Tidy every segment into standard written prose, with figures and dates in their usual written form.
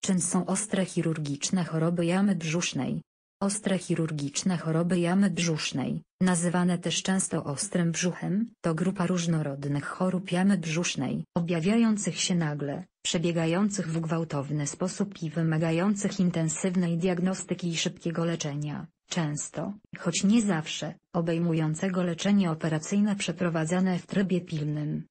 przyczyn są ostre chirurgiczne choroby jamy brzusznej. Ostre chirurgiczne choroby jamy brzusznej, nazywane też często ostrym brzuchem, to grupa różnorodnych chorób jamy brzusznej, objawiających się nagle, przebiegających w gwałtowny sposób i wymagających intensywnej diagnostyki i szybkiego leczenia, często, choć nie zawsze, obejmującego leczenie operacyjne przeprowadzane w trybie pilnym.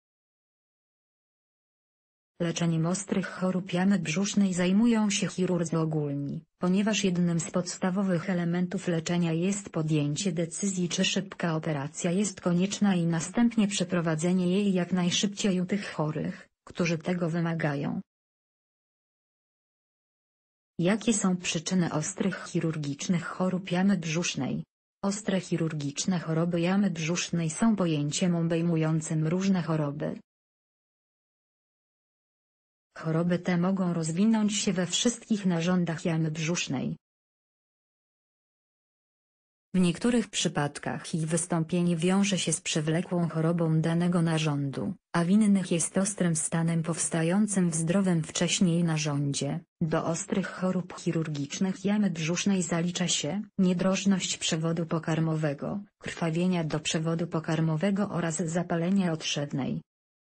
Leczeniem ostrych chorób jamy brzusznej zajmują się chirurdzy ogólni, ponieważ jednym z podstawowych elementów leczenia jest podjęcie decyzji, czy szybka operacja jest konieczna i następnie przeprowadzenie jej jak najszybciej u tych chorych, którzy tego wymagają. Jakie są przyczyny ostrych chirurgicznych chorób jamy brzusznej? Ostre chirurgiczne choroby jamy brzusznej są pojęciem obejmującym różne choroby. Choroby te mogą rozwinąć się we wszystkich narządach jamy brzusznej. W niektórych przypadkach ich wystąpienie wiąże się z przewlekłą chorobą danego narządu, a w innych jest ostrym stanem powstającym w zdrowym wcześniej narządzie. Do ostrych chorób chirurgicznych jamy brzusznej zalicza się niedrożność przewodu pokarmowego, krwawienia do przewodu pokarmowego oraz zapalenia otrzewnej.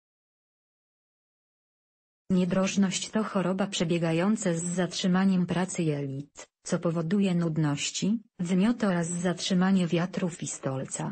Niedrożność to choroba przebiegająca z zatrzymaniem pracy jelit, co powoduje nudności, wymioty oraz zatrzymanie wiatrów i stolca.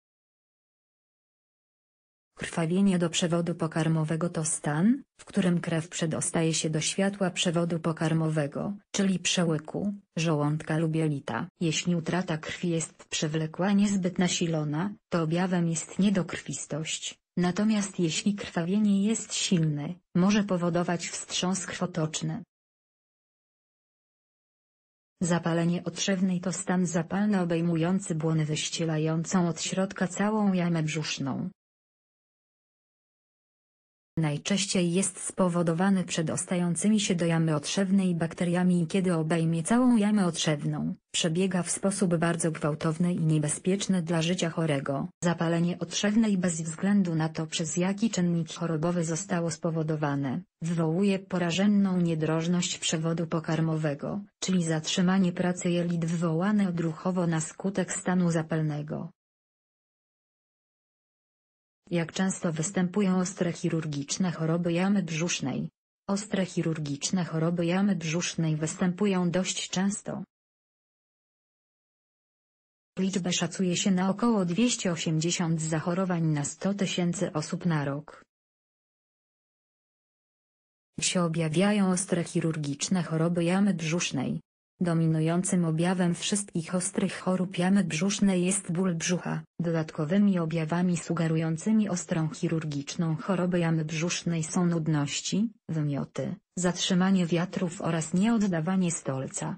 Krwawienie do przewodu pokarmowego to stan, w którym krew przedostaje się do światła przewodu pokarmowego, czyli przełyku, żołądka lub jelita. Jeśli utrata krwi jest przewlekła, niezbyt nasilona, to objawem jest niedokrwistość. Natomiast jeśli krwawienie jest silne, może powodować wstrząs krwotoczny. Zapalenie otrzewnej to stan zapalny obejmujący błonę wyścielającą od środka całą jamę brzuszną. Najczęściej jest spowodowany przedostającymi się do jamy otrzewnej bakteriami i kiedy obejmie całą jamę otrzewną, przebiega w sposób bardzo gwałtowny i niebezpieczny dla życia chorego. Zapalenie otrzewnej bez względu na to, przez jaki czynnik chorobowy zostało spowodowane, wywołuje porażenną niedrożność przewodu pokarmowego, czyli zatrzymanie pracy jelit wywołane odruchowo na skutek stanu zapalnego. Jak często występują ostre chirurgiczne choroby jamy brzusznej? Ostre chirurgiczne choroby jamy brzusznej występują dość często. Liczbę szacuje się na około 280 zachorowań na 100 000 osób na rok. Jak się objawiają ostre chirurgiczne choroby jamy brzusznej? Dominującym objawem wszystkich ostrych chorób jamy brzusznej jest ból brzucha. Dodatkowymi objawami sugerującymi ostrą chirurgiczną chorobę jamy brzusznej są nudności, wymioty, zatrzymanie wiatrów oraz nieoddawanie stolca.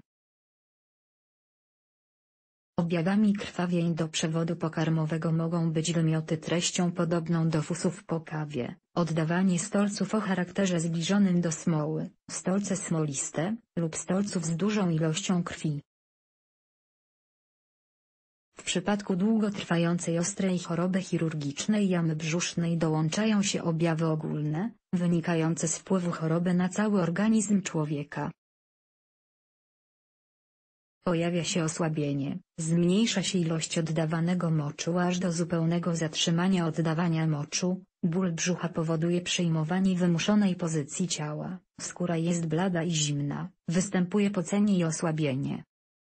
Objawami krwawień do przewodu pokarmowego mogą być wymioty treścią podobną do fusów po kawie, oddawanie stolców o charakterze zbliżonym do smoły, stolce smoliste, lub stolców z dużą ilością krwi. W przypadku długotrwającej ostrej choroby chirurgicznej jamy brzusznej dołączają się objawy ogólne, wynikające z wpływu choroby na cały organizm człowieka. Pojawia się osłabienie, zmniejsza się ilość oddawanego moczu aż do zupełnego zatrzymania oddawania moczu, ból brzucha powoduje przejmowanie wymuszonej pozycji ciała, skóra jest blada i zimna, występuje pocenie i osłabienie.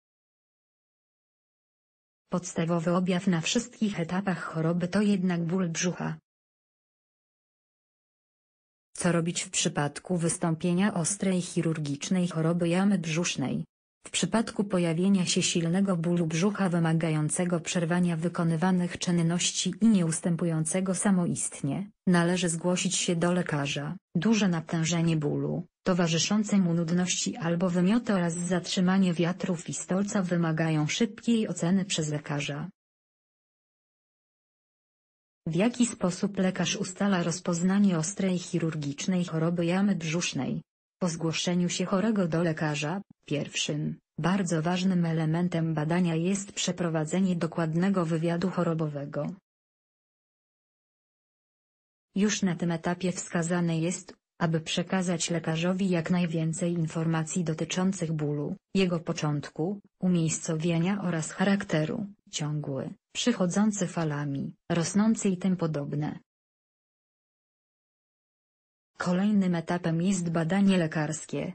Podstawowy objaw na wszystkich etapach choroby to jednak ból brzucha. Co robić w przypadku wystąpienia ostrej chirurgicznej choroby jamy brzusznej? W przypadku pojawienia się silnego bólu brzucha wymagającego przerwania wykonywanych czynności i nieustępującego samoistnie, należy zgłosić się do lekarza. Duże natężenie bólu, towarzyszące mu nudności albo wymioty oraz zatrzymanie wiatrów i stolca wymagają szybkiej oceny przez lekarza. W jaki sposób lekarz ustala rozpoznanie ostrej chirurgicznej choroby jamy brzusznej? Po zgłoszeniu się chorego do lekarza, pierwszym, bardzo ważnym elementem badania jest przeprowadzenie dokładnego wywiadu chorobowego. Już na tym etapie wskazane jest aby przekazać lekarzowi jak najwięcej informacji dotyczących bólu, jego początku, umiejscowienia oraz charakteru, ciągły, przychodzący falami, rosnący i tym podobne. Kolejnym etapem jest badanie lekarskie.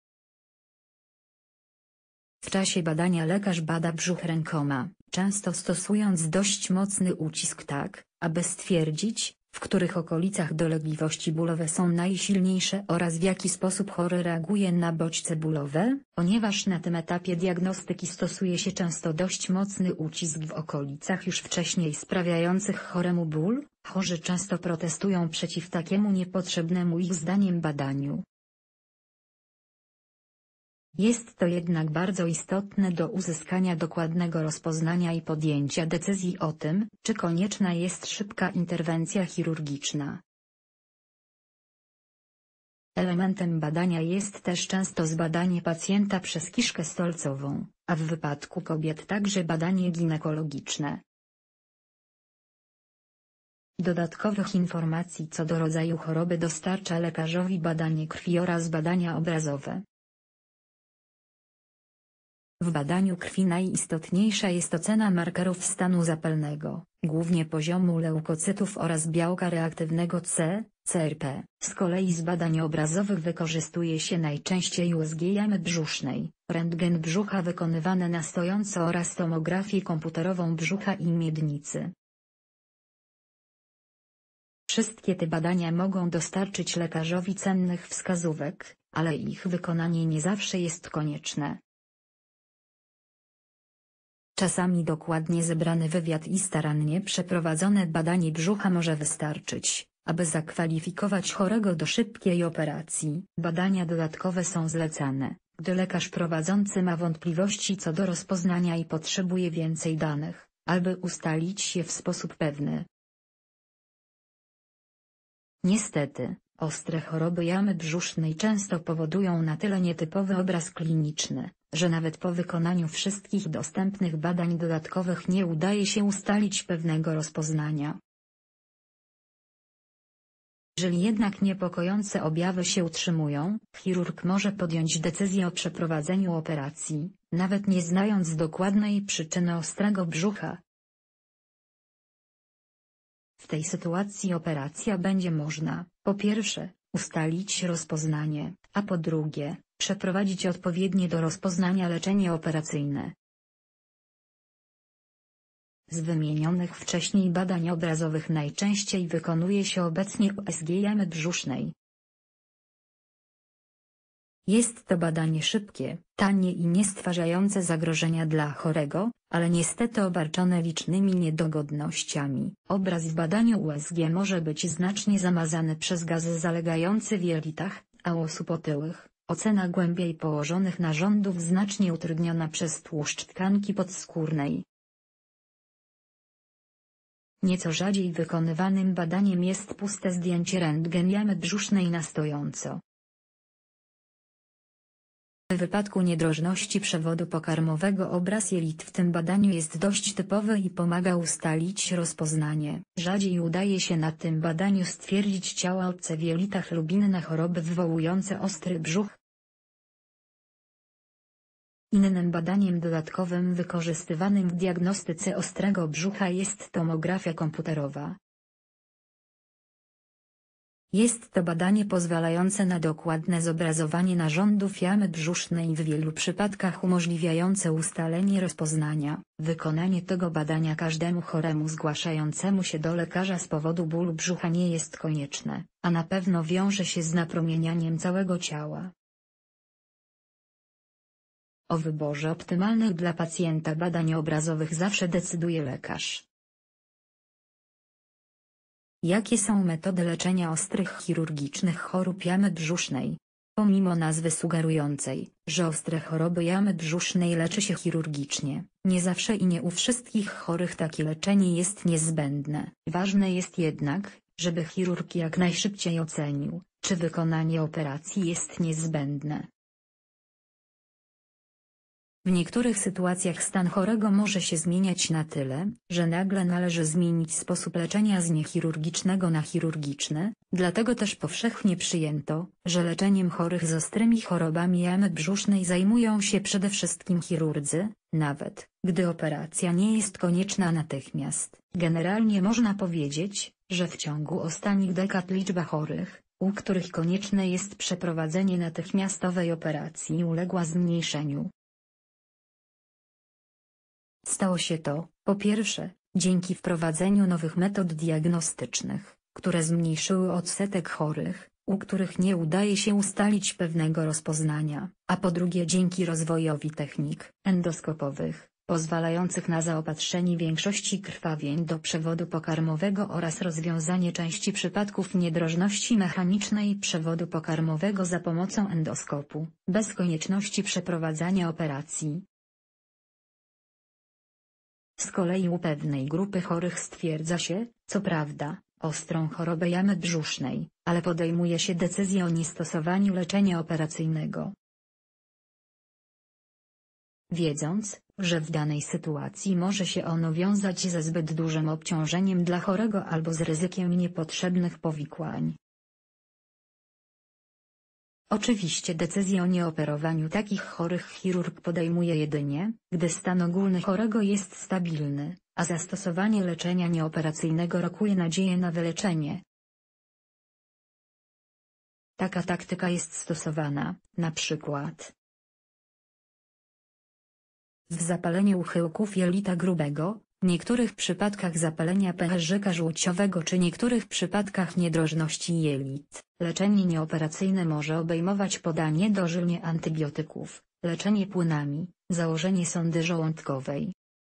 W czasie badania lekarz bada brzuch rękoma, często stosując dość mocny ucisk tak, aby stwierdzić, w których okolicach dolegliwości bólowe są najsilniejsze oraz w jaki sposób chory reaguje na bodźce bólowe, ponieważ na tym etapie diagnostyki stosuje się często dość mocny ucisk w okolicach już wcześniej sprawiających choremu ból, chorzy często protestują przeciw takiemu niepotrzebnemu ich zdaniem badaniu. Jest to jednak bardzo istotne do uzyskania dokładnego rozpoznania i podjęcia decyzji o tym, czy konieczna jest szybka interwencja chirurgiczna. Elementem badania jest też często zbadanie pacjenta przez kiszkę stolcową, a w wypadku kobiet także badanie ginekologiczne. Dodatkowych informacji co do rodzaju choroby dostarcza lekarzowi badanie krwi oraz badania obrazowe. W badaniu krwi najistotniejsza jest ocena markerów stanu zapalnego, głównie poziomu leukocytów oraz białka reaktywnego C, CRP. Z kolei z badań obrazowych wykorzystuje się najczęściej USG jamy brzusznej, rentgen brzucha wykonywany na stojąco oraz tomografię komputerową brzucha i miednicy. Wszystkie te badania mogą dostarczyć lekarzowi cennych wskazówek, ale ich wykonanie nie zawsze jest konieczne. Czasami dokładnie zebrany wywiad i starannie przeprowadzone badanie brzucha może wystarczyć, aby zakwalifikować chorego do szybkiej operacji. Badania dodatkowe są zlecane, gdy lekarz prowadzący ma wątpliwości co do rozpoznania i potrzebuje więcej danych, aby ustalić je w sposób pewny. Niestety, ostre choroby jamy brzusznej często powodują na tyle nietypowy obraz kliniczny, że nawet po wykonaniu wszystkich dostępnych badań dodatkowych nie udaje się ustalić pewnego rozpoznania. Jeżeli jednak niepokojące objawy się utrzymują, chirurg może podjąć decyzję o przeprowadzeniu operacji, nawet nie znając dokładnej przyczyny ostrego brzucha. W tej sytuacji operacja będzie można, po pierwsze, ustalić rozpoznanie, a po drugie, przeprowadzić odpowiednie do rozpoznania leczenie operacyjne. Z wymienionych wcześniej badań obrazowych najczęściej wykonuje się obecnie USG jamy brzusznej. Jest to badanie szybkie, tanie i nie stwarzające zagrożenia dla chorego, ale niestety obarczone licznymi niedogodnościami. Obraz w badaniu USG może być znacznie zamazany przez gaz zalegający w jelitach, a u osób otyłych, ocena głębiej położonych narządów znacznie utrudniona przez tłuszcz tkanki podskórnej. Nieco rzadziej wykonywanym badaniem jest puste zdjęcie rentgen jamy brzusznej na stojąco. W wypadku niedrożności przewodu pokarmowego obraz jelit w tym badaniu jest dość typowy i pomaga ustalić rozpoznanie. Rzadziej udaje się na tym badaniu stwierdzić ciała obce w jelitach lub inne choroby wywołujące ostry brzuch. Innym badaniem dodatkowym wykorzystywanym w diagnostyce ostrego brzucha jest tomografia komputerowa. Jest to badanie pozwalające na dokładne zobrazowanie narządów jamy brzusznej w wielu przypadkach umożliwiające ustalenie rozpoznania. Wykonanie tego badania każdemu choremu zgłaszającemu się do lekarza z powodu bólu brzucha nie jest konieczne, a na pewno wiąże się z napromienianiem całego ciała. O wyborze optymalnych dla pacjenta badań obrazowych zawsze decyduje lekarz. Jakie są metody leczenia ostrych chirurgicznych chorób jamy brzusznej? Pomimo nazwy sugerującej, że ostre choroby jamy brzusznej leczy się chirurgicznie, nie zawsze i nie u wszystkich chorych takie leczenie jest niezbędne. Ważne jest jednak, żeby chirurg jak najszybciej ocenił, czy wykonanie operacji jest niezbędne. W niektórych sytuacjach stan chorego może się zmieniać na tyle, że nagle należy zmienić sposób leczenia z niechirurgicznego na chirurgiczny, dlatego też powszechnie przyjęto, że leczeniem chorych z ostrymi chorobami jamy brzusznej zajmują się przede wszystkim chirurdzy, nawet gdy operacja nie jest konieczna natychmiast. Generalnie można powiedzieć, że w ciągu ostatnich dekad liczba chorych, u których konieczne jest przeprowadzenie natychmiastowej operacji, uległa zmniejszeniu. Stało się to, po pierwsze, dzięki wprowadzeniu nowych metod diagnostycznych, które zmniejszyły odsetek chorych, u których nie udaje się ustalić pewnego rozpoznania, a po drugie dzięki rozwojowi technik endoskopowych, pozwalających na zaopatrzenie większości krwawień do przewodu pokarmowego oraz rozwiązanie części przypadków niedrożności mechanicznej przewodu pokarmowego za pomocą endoskopu, bez konieczności przeprowadzania operacji. Z kolei u pewnej grupy chorych stwierdza się, co prawda, ostrą chorobę jamy brzusznej, ale podejmuje się decyzję o niestosowaniu leczenia operacyjnego. Wiedząc, że w danej sytuacji może się ono wiązać ze zbyt dużym obciążeniem dla chorego albo z ryzykiem niepotrzebnych powikłań. Oczywiście decyzję o nieoperowaniu takich chorych chirurg podejmuje jedynie, gdy stan ogólny chorego jest stabilny, a zastosowanie leczenia nieoperacyjnego rokuje nadzieję na wyleczenie. Taka taktyka jest stosowana, na przykład w zapaleniu uchyłków jelita grubego, w niektórych przypadkach zapalenia pęcherzyka żółciowego czy niektórych przypadkach niedrożności jelit. Leczenie nieoperacyjne może obejmować podanie dożylnie antybiotyków, leczenie płynami, założenie sondy żołądkowej.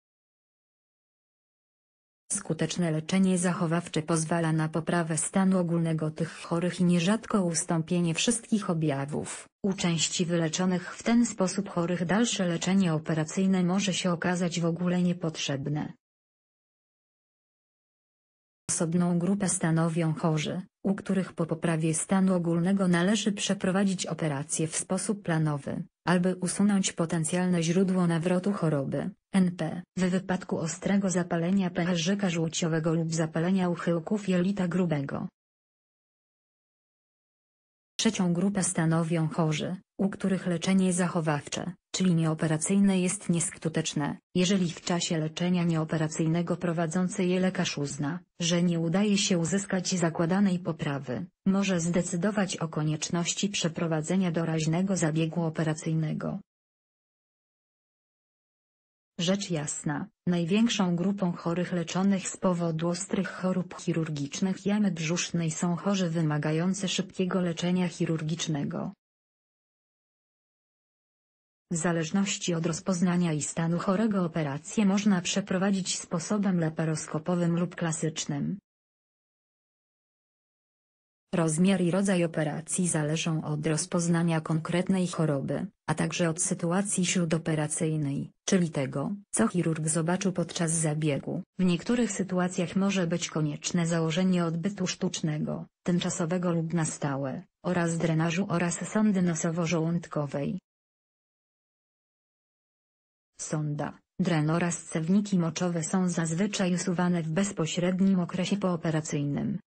Skuteczne leczenie zachowawcze pozwala na poprawę stanu ogólnego tych chorych i nierzadko ustąpienie wszystkich objawów. U części wyleczonych w ten sposób chorych dalsze leczenie operacyjne może się okazać w ogóle niepotrzebne. Osobną grupę stanowią chorzy, u których po poprawie stanu ogólnego należy przeprowadzić operację w sposób planowy, aby usunąć potencjalne źródło nawrotu choroby, NP, w wypadku ostrego zapalenia pęcherzyka żółciowego lub zapalenia uchyłków jelita grubego. Trzecią grupę stanowią chorzy, u których leczenie zachowawcze, czyli nieoperacyjne jest nieskuteczne, jeżeli w czasie leczenia nieoperacyjnego prowadzący je lekarz uzna, że nie udaje się uzyskać zakładanej poprawy, może zdecydować o konieczności przeprowadzenia doraźnego zabiegu operacyjnego. Rzecz jasna, największą grupą chorych leczonych z powodu ostrych chorób chirurgicznych jamy brzusznej są chorzy wymagający szybkiego leczenia chirurgicznego. W zależności od rozpoznania i stanu chorego operację można przeprowadzić sposobem laparoskopowym lub klasycznym. Rozmiar i rodzaj operacji zależą od rozpoznania konkretnej choroby, a także od sytuacji śródoperacyjnej, czyli tego, co chirurg zobaczył podczas zabiegu. W niektórych sytuacjach może być konieczne założenie odbytu sztucznego, tymczasowego lub na stałe, oraz drenażu oraz sondy nosowo-żołądkowej. Sonda, dren oraz cewniki moczowe są zazwyczaj usuwane w bezpośrednim okresie pooperacyjnym.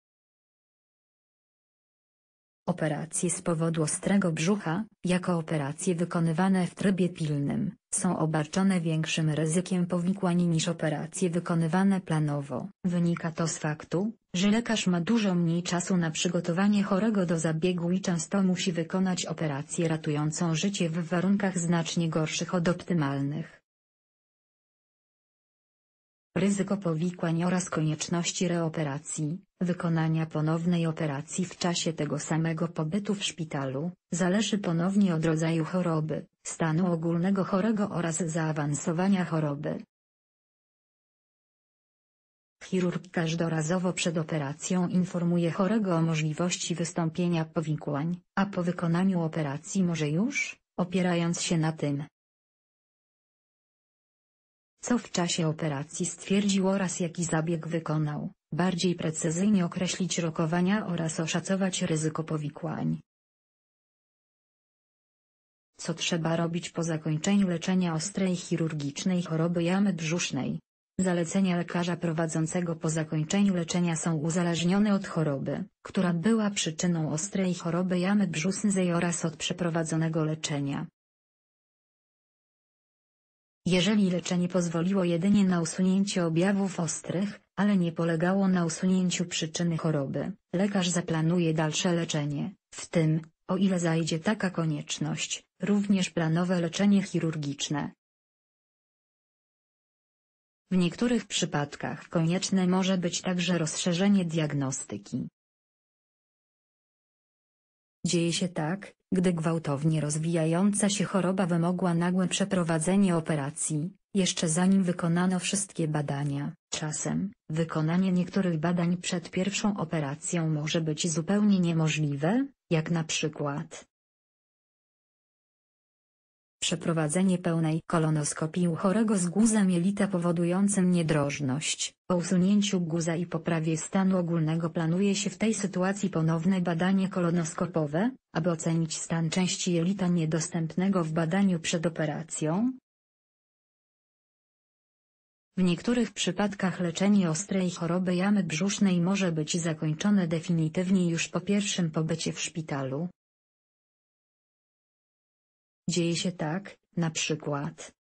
Operacje z powodu ostrego brzucha, jako operacje wykonywane w trybie pilnym, są obarczone większym ryzykiem powikłań niż operacje wykonywane planowo. Wynika to z faktu, że lekarz ma dużo mniej czasu na przygotowanie chorego do zabiegu i często musi wykonać operację ratującą życie w warunkach znacznie gorszych od optymalnych. Ryzyko powikłań oraz konieczności reoperacji, wykonania ponownej operacji w czasie tego samego pobytu w szpitalu, zależy ponownie od rodzaju choroby, stanu ogólnego chorego oraz zaawansowania choroby. Chirurg każdorazowo przed operacją informuje chorego o możliwości wystąpienia powikłań, a po wykonaniu operacji może już, opierając się na tym, co w czasie operacji stwierdził oraz jaki zabieg wykonał, bardziej precyzyjnie określić rokowania oraz oszacować ryzyko powikłań. Co trzeba robić po zakończeniu leczenia ostrej chirurgicznej choroby jamy brzusznej? Zalecenia lekarza prowadzącego po zakończeniu leczenia są uzależnione od choroby, która była przyczyną ostrej choroby jamy brzusznej oraz od przeprowadzonego leczenia. Jeżeli leczenie pozwoliło jedynie na usunięcie objawów ostrych, ale nie polegało na usunięciu przyczyny choroby, lekarz zaplanuje dalsze leczenie, w tym, o ile zajdzie taka konieczność, również planowe leczenie chirurgiczne. W niektórych przypadkach konieczne może być także rozszerzenie diagnostyki. Dzieje się tak, gdy gwałtownie rozwijająca się choroba wymogła nagłe przeprowadzenie operacji, jeszcze zanim wykonano wszystkie badania. Czasem, wykonanie niektórych badań przed pierwszą operacją może być zupełnie niemożliwe, jak na przykład przeprowadzenie pełnej kolonoskopii u chorego z guzem jelita powodującym niedrożność. Po usunięciu guza i poprawie stanu ogólnego planuje się w tej sytuacji ponowne badanie kolonoskopowe, aby ocenić stan części jelita niedostępnego w badaniu przed operacją. W niektórych przypadkach leczenie ostrej choroby jamy brzusznej może być zakończone definitywnie już po pierwszym pobycie w szpitalu. Dzieje się tak, na przykład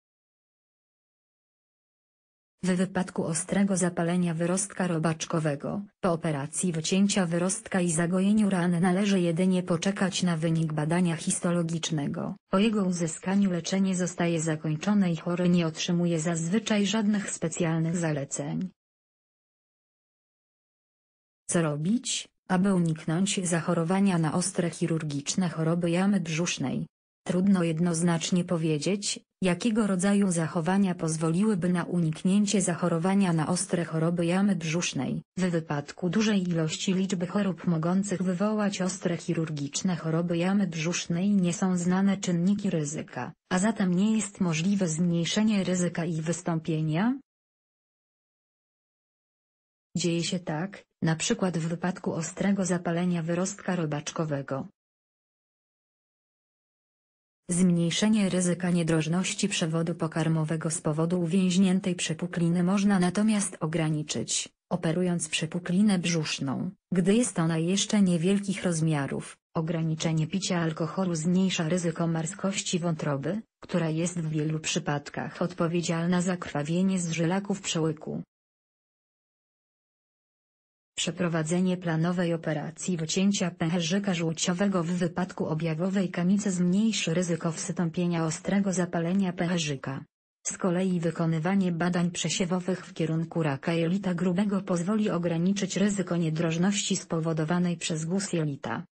w wypadku ostrego zapalenia wyrostka robaczkowego. Po operacji wycięcia wyrostka i zagojeniu rany należy jedynie poczekać na wynik badania histologicznego. Po jego uzyskaniu leczenie zostaje zakończone i chory nie otrzymuje zazwyczaj żadnych specjalnych zaleceń. Co robić, aby uniknąć zachorowania na ostre chirurgiczne choroby jamy brzusznej? Trudno jednoznacznie powiedzieć, jakiego rodzaju zachowania pozwoliłyby na uniknięcie zachorowania na ostre choroby jamy brzusznej. W wypadku dużej ilości liczby chorób mogących wywołać ostre chirurgiczne choroby jamy brzusznej nie są znane czynniki ryzyka, a zatem nie jest możliwe zmniejszenie ryzyka ich wystąpienia. Dzieje się tak, na przykład w wypadku ostrego zapalenia wyrostka robaczkowego. Zmniejszenie ryzyka niedrożności przewodu pokarmowego z powodu uwięźniętej przepukliny można natomiast ograniczyć, operując przepuklinę brzuszną, gdy jest ona jeszcze niewielkich rozmiarów. Ograniczenie picia alkoholu zmniejsza ryzyko marskości wątroby, która jest w wielu przypadkach odpowiedzialna za krwawienie z żylaków przełyku. Przeprowadzenie planowej operacji wycięcia pęcherzyka żółciowego w wypadku objawowej kamicy zmniejszy ryzyko wystąpienia ostrego zapalenia pęcherzyka. Z kolei wykonywanie badań przesiewowych w kierunku raka jelita grubego pozwoli ograniczyć ryzyko niedrożności spowodowanej przez guz jelita.